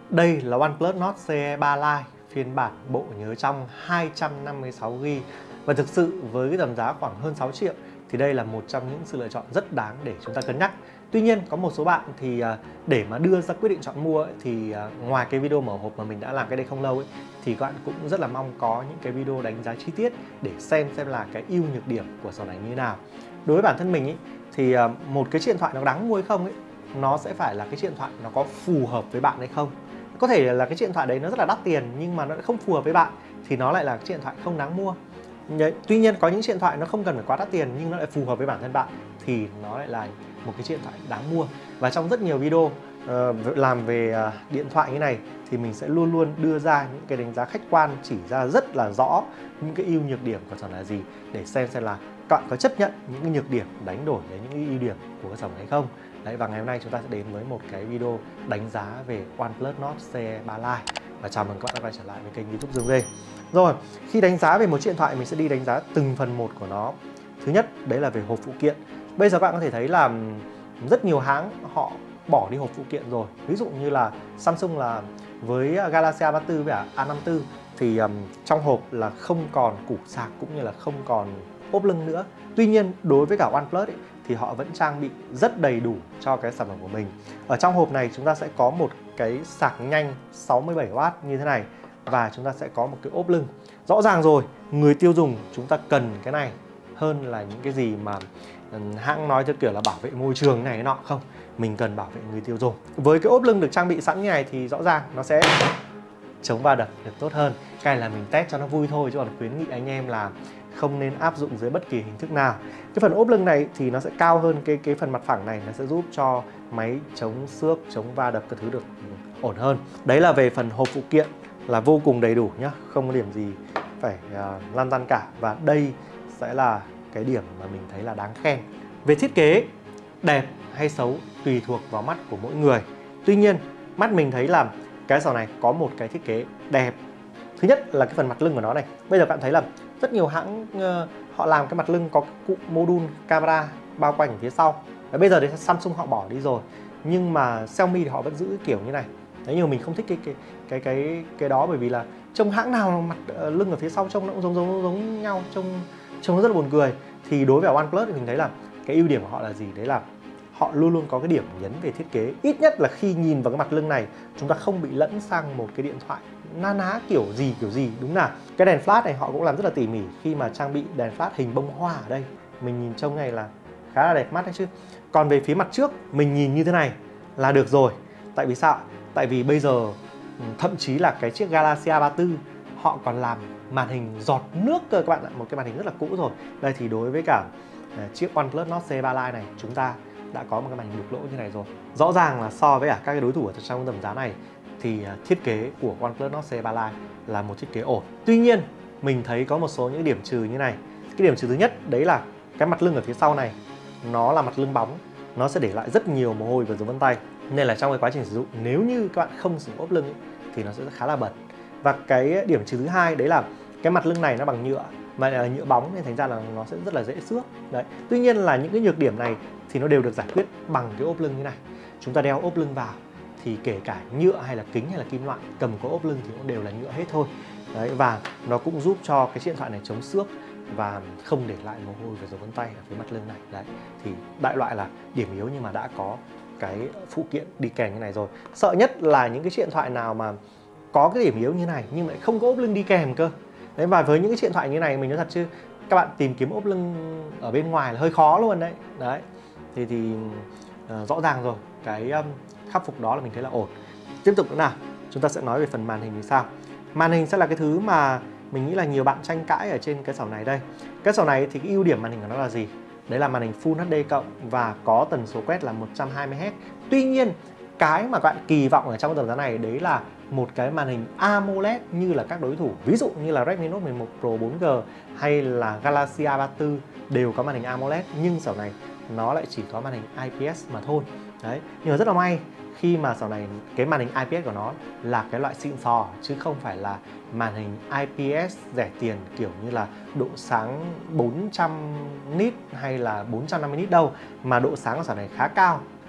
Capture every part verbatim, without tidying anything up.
Đây là OnePlus Nord xê e ba Lite phiên bản bộ nhớ trong hai trăm năm mươi sáu gi-ga-bai. Và thực sự với cái tầm giá khoảng hơn sáu triệu thì đây là một trong những sự lựa chọn rất đáng để chúng ta cân nhắc. Tuy nhiên có một số bạn thì để mà đưa ra quyết định chọn mua ấy, thì ngoài cái video mở hộp mà mình đã làm cái đây không lâu ấy, thì các bạn cũng rất là mong có những cái video đánh giá chi tiết để xem xem là cái ưu nhược điểm của sản này như thế nào. Đối với bản thân mình ấy, thì một cái điện thoại nó đáng mua hay không ấy, nó sẽ phải là cái điện thoại nó có phù hợp với bạn hay không. Có thể là cái điện thoại đấy nó rất là đắt tiền nhưng mà nó lại không phù hợp với bạn thì nó lại là cái điện thoại không đáng mua. Tuy nhiên có những điện thoại nó không cần phải quá đắt tiền nhưng nó lại phù hợp với bản thân bạn thì nó lại là một cái điện thoại đáng mua. Và trong rất nhiều video uh, làm về uh, điện thoại như này thì mình sẽ luôn luôn đưa ra những cái đánh giá khách quan, chỉ ra rất là rõ những cái ưu nhược điểm của sản là gì để xem xem là các bạn có chấp nhận những cái nhược điểm đánh đổi lấy những cái ưu điểm của cái sản hay không. Đấy, và ngày hôm nay chúng ta sẽ đến với một cái video đánh giá về OnePlus Nord xê e ba Lite. Và chào mừng các bạn đã quay trở lại với kênh YouTube Dương Lê. Rồi, khi đánh giá về một điện thoại mình sẽ đi đánh giá từng phần một của nó. Thứ nhất, đấy là về hộp phụ kiện. Bây giờ các bạn có thể thấy là rất nhiều hãng họ bỏ đi hộp phụ kiện rồi. Ví dụ như là Samsung là với Galaxy A ba mươi tư và A năm mươi tư thì um, trong hộp là không còn củ sạc cũng như là không còn ốp lưng nữa. Tuy nhiên đối với cả OnePlus ấy, thì họ vẫn trang bị rất đầy đủ cho cái sản phẩm của mình. Ở trong hộp này chúng ta sẽ có một cái sạc nhanh sáu mươi bảy oát như thế này và chúng ta sẽ có một cái ốp lưng. Rõ ràng rồi, người tiêu dùng chúng ta cần cái này hơn là những cái gì mà hãng nói theo kiểu là bảo vệ môi trường này nọ không. Mình cần bảo vệ người tiêu dùng. Với cái ốp lưng được trang bị sẵn như này thì rõ ràng nó sẽ chống va đập được tốt hơn. Cái này là mình test cho nó vui thôi chứ còn khuyến nghị anh em là không nên áp dụng dưới bất kỳ hình thức nào. Cái phần ốp lưng này thì nó sẽ cao hơn cái cái phần mặt phẳng này, nó sẽ giúp cho máy chống xước, chống va đập các thứ được ổn hơn. Đấy là về phần hộp phụ kiện là vô cùng đầy đủ nhá, không có điểm gì phải uh, lăn tăn cả. Và đây sẽ là cái điểm mà mình thấy là đáng khen. Về thiết kế, đẹp hay xấu tùy thuộc vào mắt của mỗi người. Tuy nhiên mắt mình thấy là cái sò này có một cái thiết kế đẹp. Thứ nhất là cái phần mặt lưng của nó này. Bây giờ bạn thấy là rất nhiều hãng uh, họ làm cái mặt lưng có cụm module camera bao quanh ở phía sau. Và bây giờ thì Samsung họ bỏ đi rồi. Nhưng mà Xiaomi thì họ vẫn giữ kiểu như này. Đấy, nhưng mà mình không thích cái cái cái cái cái đó bởi vì là trông hãng nào mặt uh, lưng ở phía sau trông nó cũng giống giống giống nhau, trông trông nó rất là buồn cười. Thì đối với OnePlus thì mình thấy là cái ưu điểm của họ là gì? Đấy là họ luôn luôn có cái điểm nhấn về thiết kế. Ít nhất là khi nhìn vào cái mặt lưng này chúng ta không bị lẫn sang một cái điện thoại na ná kiểu gì kiểu gì, đúng nào. Cái đèn flash này họ cũng làm rất là tỉ mỉ khi mà trang bị đèn flash hình bông hoa ở đây. Mình nhìn trông này là khá là đẹp mắt đấy chứ. Còn về phía mặt trước mình nhìn như thế này là được rồi. Tại vì sao? Tại vì bây giờ thậm chí là cái chiếc Galaxy A ba mươi tư họ còn làm màn hình giọt nước cơ các bạn ạ. Một cái màn hình rất là cũ rồi. Đây thì đối với cả chiếc OnePlus Nord xê e ba Lite này chúng ta đã có một cái màn hình đục lỗ như này rồi. Rõ ràng là so với cả các cái đối thủ ở trong tầm giá này thì thiết kế của OnePlus Nord xê e ba Lite là một thiết kế ổn. Tuy nhiên mình thấy có một số những điểm trừ như này. Cái điểm trừ thứ nhất đấy là cái mặt lưng ở phía sau này nó là mặt lưng bóng, nó sẽ để lại rất nhiều mồ hôi và dấu vân tay. Nên là trong cái quá trình sử dụng nếu như các bạn không sử dụng ốp lưng ấy, thì nó sẽ khá là bẩn. Và cái điểm trừ thứ hai đấy là cái mặt lưng này nó bằng nhựa mà là nhựa bóng nên thành ra là nó sẽ rất là dễ xước. Đấy. Tuy nhiên là những cái nhược điểm này thì nó đều được giải quyết bằng cái ốp lưng như này. Chúng ta đeo ốp lưng vào thì kể cả nhựa hay là kính hay là kim loại cầm có ốp lưng thì cũng đều là nhựa hết thôi. Đấy, và nó cũng giúp cho cái điện thoại này chống xước và không để lại mồ hôi và dấu vân tay ở phía mặt lưng này. Đấy, thì đại loại là điểm yếu nhưng mà đã có cái phụ kiện đi kèm như này rồi. Sợ nhất là những cái điện thoại nào mà có cái điểm yếu như này nhưng lại không có ốp lưng đi kèm cơ. Đấy, và với những cái điện thoại như này mình nói thật chứ các bạn tìm kiếm ốp lưng ở bên ngoài là hơi khó luôn đấy. Đấy, thì thì uh, rõ ràng rồi cái um, khắc phục đó là mình thấy là ổn. Tiếp tục nữa nào, chúng ta sẽ nói về phần màn hình thì sao. Màn hình sẽ là cái thứ mà mình nghĩ là nhiều bạn tranh cãi ở trên cái sổ này đây. Cái sổ này thì cái ưu điểm màn hình của nó là gì? Đấy là màn hình Full hát đê cộng và có tần số quét là một trăm hai mươi héc. Tuy nhiên cái mà các bạn kỳ vọng ở trong tầm giá này đấy là một cái màn hình AMOLED như là các đối thủ. Ví dụ như là Redmi Note mười một Pro bốn G hay là Galaxy A ba mươi tư đều có màn hình AMOLED. Nhưng sổ này nó lại chỉ có màn hình i pê ét mà thôi. Đấy, nhưng mà rất là may khi mà sau này cái màn hình i pê ét của nó là cái loại xịn sò chứ không phải là màn hình i pê ét rẻ tiền kiểu như là độ sáng bốn trăm nit hay là bốn trăm năm mươi nit đâu, mà độ sáng của sản này khá cao.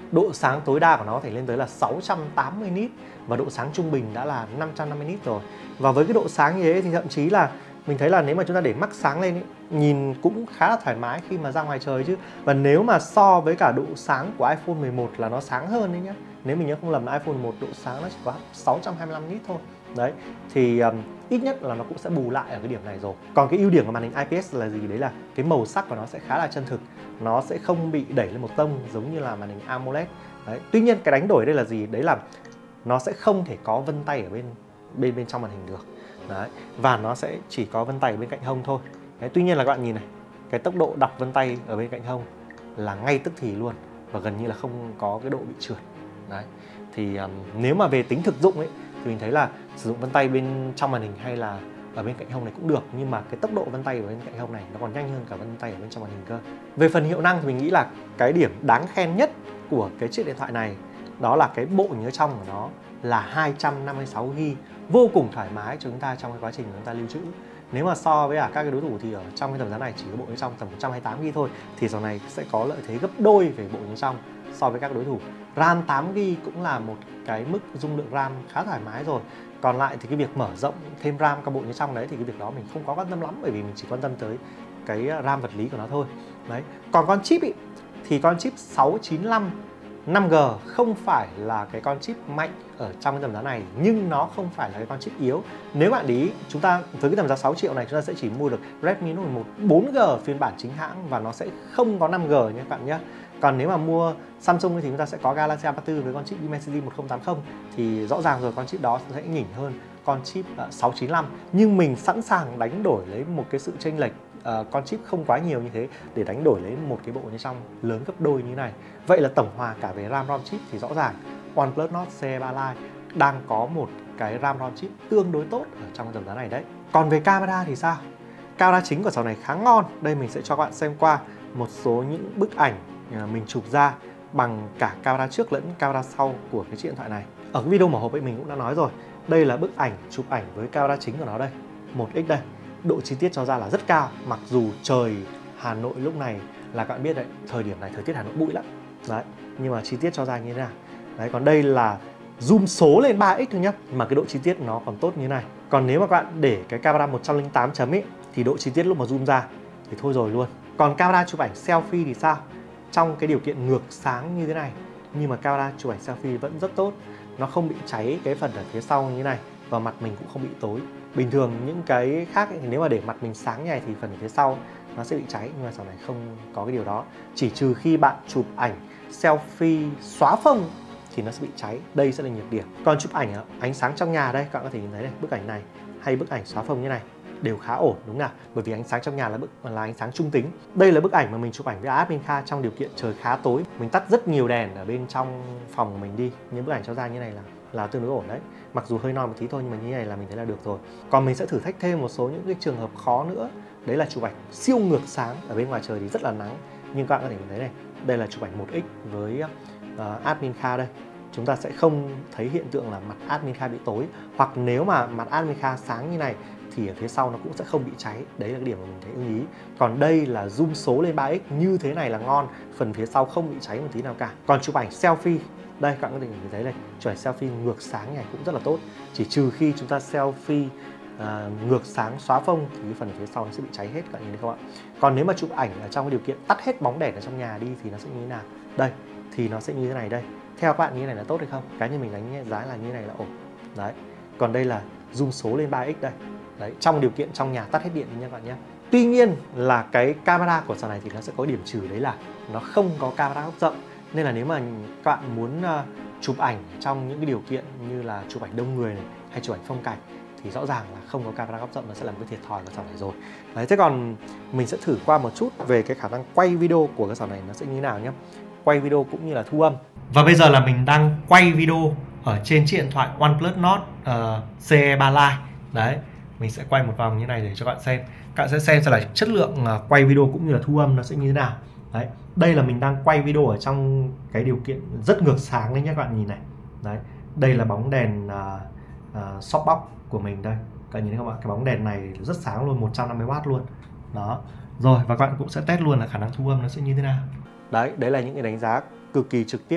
Độ sáng tối đa của nó thể lên tới là sáu trăm tám mươi nit và độ sáng trung bình đã là năm trăm năm mươi nit rồi. Và với cái độ sáng như thế thì thậm chí là mình thấy là nếu mà chúng ta để max sáng lên ý, nhìn cũng khá là thoải mái khi mà ra ngoài trời chứ. Và nếu mà so với cả độ sáng của iPhone mười một là nó sáng hơn đấy nhá. Nếu mình nhớ không lầm là iPhone mười một độ sáng nó chỉ có sáu trăm hai mươi lăm nit thôi. Đấy, thì um, ít nhất là nó cũng sẽ bù lại ở cái điểm này rồi. Còn cái ưu điểm của màn hình i pê ét là gì? Đấy là cái màu sắc của nó sẽ khá là chân thực. Nó sẽ không bị đẩy lên một tông giống như là màn hình AMOLED. Đấy, tuy nhiên cái đánh đổi đây là gì? Đấy là nó sẽ không thể có vân tay ở bên bên bên trong màn hình được. Đấy, và nó sẽ chỉ có vân tay ở bên cạnh hông thôi. Đấy, tuy nhiên là các bạn nhìn này, cái tốc độ đọc vân tay ở bên cạnh hông là ngay tức thì luôn và gần như là không có cái độ bị trượt. Đấy, thì um, nếu mà về tính thực dụng ấy thì mình thấy là sử dụng vân tay bên trong màn hình hay là ở bên cạnh hông này cũng được, nhưng mà cái tốc độ vân tay ở bên cạnh hông này nó còn nhanh hơn cả vân tay ở bên trong màn hình cơ. Về phần hiệu năng thì mình nghĩ là cái điểm đáng khen nhất của cái chiếc điện thoại này đó là cái bộ nhớ trong của nó là hai trăm năm mươi sáu gi ga bai, vô cùng thoải mái cho chúng ta trong cái quá trình chúng ta lưu trữ. Nếu mà so với cả các cái đối thủ thì ở trong cái tầm giá này chỉ có bộ nhớ trong tầm một trăm hai mươi tám gi ga bai thôi, thì dòng này sẽ có lợi thế gấp đôi về bộ nhớ trong so với các đối thủ. RAM tám gi ga bai cũng là một cái mức dung lượng RAM khá thoải mái rồi. Còn lại thì cái việc mở rộng thêm RAM các bộ nhớ trong đấy thì cái việc đó mình không có quan tâm lắm, bởi vì mình chỉ quan tâm tới cái RAM vật lý của nó thôi. Đấy. Còn con chip ý, thì con chip sáu chín lăm năm G không phải là cái con chip mạnh ở trong cái tầm giá này, nhưng nó không phải là cái con chip yếu. Nếu bạn để ý, chúng ta với cái tầm giá sáu triệu này chúng ta sẽ chỉ mua được Redmi Note mười một bốn G phiên bản chính hãng và nó sẽ không có năm G nhé các bạn nhé. Còn nếu mà mua Samsung thì chúng ta sẽ có Galaxy A ba mươi tư với con chip Dimensity một không tám không, thì rõ ràng rồi con chip đó sẽ nhỉnh hơn con chip sáu chín lăm. Nhưng mình sẵn sàng đánh đổi lấy một cái sự chênh lệch uh, con chip không quá nhiều như thế để đánh đổi lấy một cái bộ nhớ trong lớn gấp đôi như này. Vậy là tổng hòa cả về RAM ROM chip thì rõ ràng OnePlus Nord xê e ba Lite đang có một cái RAM ROM chip tương đối tốt ở trong tầm giá này đấy. Còn về camera thì sao? Camera chính của dòng này khá ngon. Đây mình sẽ cho các bạn xem qua một số những bức ảnh mình chụp ra bằng cả camera trước lẫn camera sau của cái chiếc điện thoại này. Ở cái video mở hộp ấy mình cũng đã nói rồi. Đây là bức ảnh chụp ảnh với camera chính của nó đây, một x đây. Độ chi tiết cho ra là rất cao, mặc dù trời Hà Nội lúc này là các bạn biết đấy, thời điểm này thời tiết Hà Nội bụi lắm. Đấy, nhưng mà chi tiết cho ra như thế nào. Đấy, còn đây là zoom số lên ba x thôi nhá, mà cái độ chi tiết nó còn tốt như thế này. Còn nếu mà các bạn để cái camera một trăm lẻ tám chấm ấy thì độ chi tiết lúc mà zoom ra thì thôi rồi luôn. Còn camera chụp ảnh selfie thì sao? Trong cái điều kiện ngược sáng như thế này, nhưng mà camera chụp ảnh selfie vẫn rất tốt. Nó không bị cháy cái phần ở phía sau như thế này, và mặt mình cũng không bị tối. Bình thường những cái khác ấy, thì nếu mà để mặt mình sáng như này thì phần ở phía sau nó sẽ bị cháy, nhưng mà dòng này không có cái điều đó. Chỉ trừ khi bạn chụp ảnh selfie xóa phông thì nó sẽ bị cháy. Đây sẽ là nhược điểm. Còn chụp ảnh ánh sáng trong nhà đây, các bạn có thể nhìn thấy này, bức ảnh này hay bức ảnh xóa phông như này đều khá ổn, đúng không? Bởi vì ánh sáng trong nhà là bức là ánh sáng trung tính. Đây là bức ảnh mà mình chụp ảnh với Admin Kha trong điều kiện trời khá tối. Mình tắt rất nhiều đèn ở bên trong phòng của mình đi, những bức ảnh cho ra như này là là tương đối ổn đấy. Mặc dù hơi non một tí thôi nhưng mà như này là mình thấy là được rồi. Còn mình sẽ thử thách thêm một số những cái trường hợp khó nữa. Đấy là chụp ảnh siêu ngược sáng ở bên ngoài trời thì rất là nắng. Nhưng các bạn có thể nhìn thấy này, đây là chụp ảnh một x với uh, Admin Kha đây. Chúng ta sẽ không thấy hiện tượng là mặt Admin Kha bị tối, hoặc nếu mà mặt Admin Kha sáng như này thì ở phía sau nó cũng sẽ không bị cháy. Đấy là cái điểm mà mình thấy ưng ý. Còn đây là zoom số lên ba x như thế này là ngon, phần phía sau không bị cháy một tí nào cả. Còn chụp ảnh selfie, đây các bạn có thể nhìn thấy này, chụp ảnh selfie ngược sáng này cũng rất là tốt. Chỉ trừ khi chúng ta selfie uh, ngược sáng xóa phông thì cái phần phía sau nó sẽ bị cháy hết, các bạn nhìn thấy không ạ? Còn nếu mà chụp ảnh ở trong cái điều kiện tắt hết bóng đèn ở trong nhà đi thì nó sẽ như thế nào? Đây, thì nó sẽ như thế này đây. Theo các bạn như thế này là tốt hay không? Cá nhân mình đánh giá là như thế này là ổn. Đấy. Còn đây là zoom số lên ba x đây. Đấy, trong điều kiện trong nhà tắt hết điện nha các bạn nhé. Tuy nhiên là cái camera của dòng này thì nó sẽ có điểm trừ, đấy là nó không có camera góc rộng. Nên là nếu mà các bạn muốn uh, chụp ảnh trong những cái điều kiện như là chụp ảnh đông người này hay chụp ảnh phong cảnh thì rõ ràng là không có camera góc rộng, nó sẽ là một cái thiệt thòi của dòng này rồi. Đấy, thế còn mình sẽ thử qua một chút về cái khả năng quay video của cái dòng này nó sẽ như thế nào nhé. Quay video cũng như là thu âm. Và bây giờ là mình đang quay video ở trên chiếc điện thoại OnePlus Nord uh, xê e ba Lite. Đấy, mình sẽ quay một vòng như này để cho các bạn xem. Các bạn sẽ xem xem là chất lượng uh, quay video cũng như là thu âm nó sẽ như thế nào. Đấy, đây là mình đang quay video ở trong cái điều kiện rất ngược sáng đấy nhé các bạn nhìn này. Đấy, đây là bóng đèn uh, uh, softbox của mình đây. Các bạn nhìn thấy không ạ? Cái bóng đèn này rất sáng luôn, một trăm năm mươi oát luôn. Đó. Rồi, và các bạn cũng sẽ test luôn là khả năng thu âm nó sẽ như thế nào. Đấy, đấy là những cái đánh giá cực kỳ trực tiếp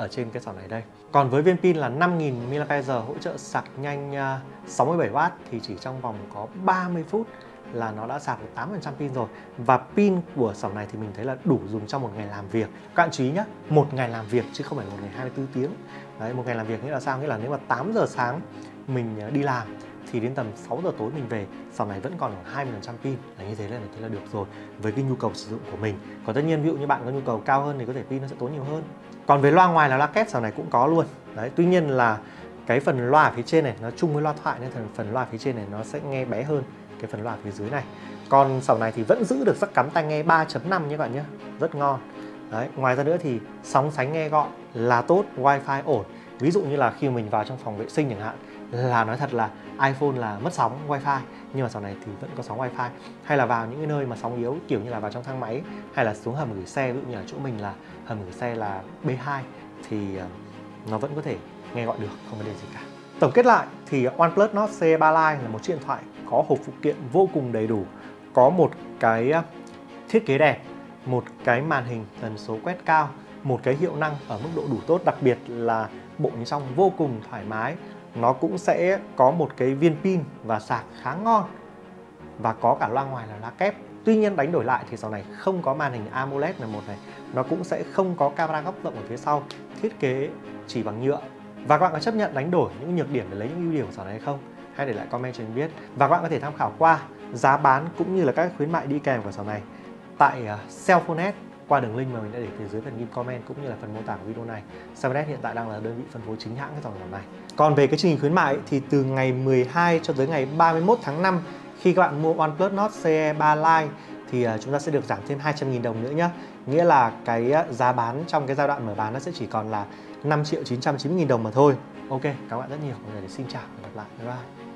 ở trên cái sòng này đây. Còn với viên pin là năm nghìn mi li am pe giờ hỗ trợ sạc nhanh sáu mươi bảy oát thì chỉ trong vòng có ba mươi phút là nó đã sạc được tám phần trăm pin rồi. Và pin của sòng này thì mình thấy là đủ dùng trong một ngày làm việc. Các bạn chú ý nhé, một ngày làm việc chứ không phải một ngày hai mươi tư tiếng. Đấy, một ngày làm việc nghĩa là sao? Nghĩa là nếu mà tám giờ sáng mình đi làm thì đến tầm sáu giờ tối mình về, sòng này vẫn còn khoảng hai mươi phần trăm pin, là như thế là mình thấy là được rồi với cái nhu cầu sử dụng của mình. Còn tất nhiên ví dụ như bạn có nhu cầu cao hơn thì có thể pin nó sẽ tốn nhiều hơn. Còn về loa ngoài là loa kép sòng này cũng có luôn. Đấy, tuy nhiên là cái phần loa ở phía trên này nó chung với loa thoại nên phần loa phía trên này nó sẽ nghe bé hơn cái phần loa phía dưới này. Còn sòng này thì vẫn giữ được jack cắm tai nghe ba chấm năm nhé các bạn nhé, rất ngon. Đấy, ngoài ra nữa thì sóng sánh nghe gọn là tốt, wifi ổn. Ví dụ như là khi mình vào trong phòng vệ sinh chẳng hạn, là nói thật là iPhone là mất sóng wifi, nhưng mà sòng này thì vẫn có sóng wifi. Hay là vào những cái nơi mà sóng yếu, kiểu như là vào trong thang máy hay là xuống hầm gửi xe, ví dụ như là chỗ mình là hầm gửi xe là B hai thì nó vẫn có thể nghe gọi được, không vấn đề gì cả. Tổng kết lại thì OnePlus Nord C E ba Lite là một chiếc điện thoại có hộp phụ kiện vô cùng đầy đủ, có một cái thiết kế đẹp, một cái màn hình tần số quét cao, một cái hiệu năng ở mức độ đủ tốt, đặc biệt là bộ nhớ trong vô cùng thoải mái. Nó cũng sẽ có một cái viên pin và sạc khá ngon, và có cả loa ngoài là loa kép. Tuy nhiên đánh đổi lại thì sau này không có màn hình AMOLED là một này, nó cũng sẽ không có camera góc rộng ở phía sau, thiết kế chỉ bằng nhựa. Và các bạn có chấp nhận đánh đổi những nhược điểm để lấy những ưu điểm của sản này hay không? Hãy để lại comment cho mình biết. Và các bạn có thể tham khảo qua giá bán cũng như là các khuyến mại đi kèm của sản này tại Cellphone.net qua đường link mà mình đã để phía dưới phần ghim comment cũng như là phần mô tả của video này. Cellphone.net hiện tại đang là đơn vị phân phối chính hãng cái dòng sản này. Còn về cái chương trình khuyến mại thì từ ngày mười hai cho tới ngày ba mươi mốt tháng năm, khi các bạn mua OnePlus Nord C E ba Lite thì chúng ta sẽ được giảm thêm hai trăm nghìn đồng nữa nhé. Nghĩa là cái giá bán trong cái giai đoạn mở bán nó sẽ chỉ còn là năm triệu chín trăm chín mươi nghìn đồng mà thôi. Ok, cảm ơn bạn rất nhiều. Bây giờ thì xin chào và gặp lại. Bye bye.